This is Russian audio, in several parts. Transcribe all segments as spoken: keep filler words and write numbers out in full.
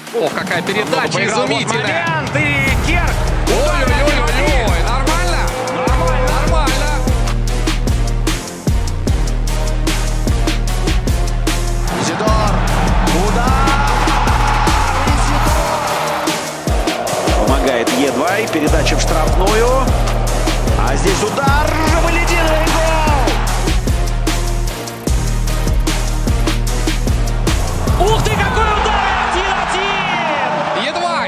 О, какая передача изумительная. Момент, и Керк. Ой-ой-ой-ой, нормально? Нормально. Нормально. Изидор. Удар. Помогает Е два. И передача в штрафную. А здесь удар. Вылетел и гол. Ух ты, какой удар! один-один! Е два.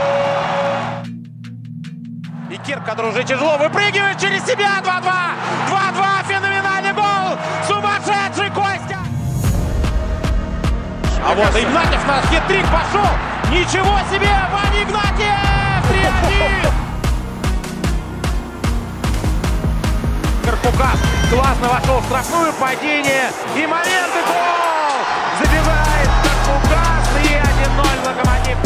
И Керк, который уже тяжело выпрыгивает через себя. два-два. два-два. Феноменальный гол. Сумасшедший Костя. А вот Игнатьев на хитрик пошел. Ничего себе! Ваня Игнатьев! три-один! Карпукас классно вошел в штрафную, падение и момент, и гол! Забивает Карпукас, и один-ноль Локомотив.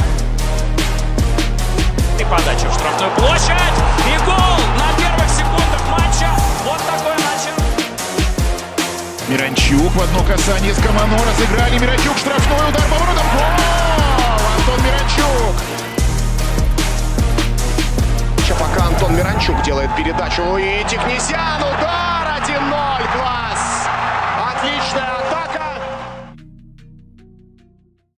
И подача в штрафную площадь, и гол на первых секундах матча. Вот такой матч. Миранчук в одно касание с Камано разыграли. Миранчук, штрафной удар поворотом. Гол! Антон Миранчук. Пока Антон Миранчук делает передачу. И Тихнисян. Удар. один-ноль.